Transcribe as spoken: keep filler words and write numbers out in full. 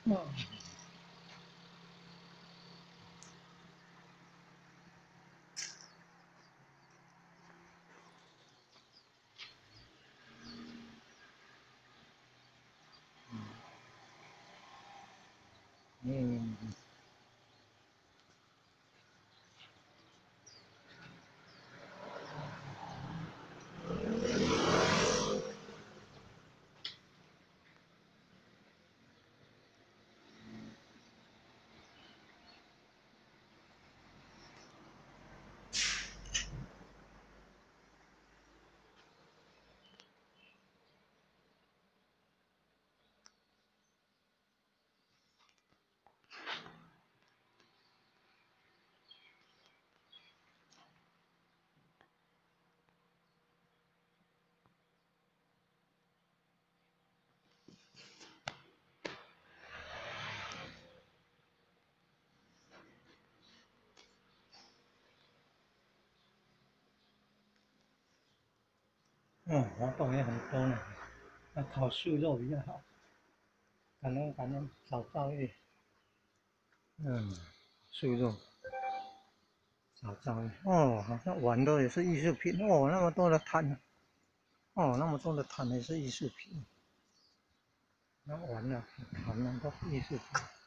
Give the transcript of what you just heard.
嗯。嗯。嗯，活动也很多呢。那烤素肉比较好，可能可能少造业。嗯，素肉少造业。哦，好像碗都也是艺术品哦，那么多的摊，哦，那么多的摊也是艺术品。那碗呢，盘呢都是艺术品。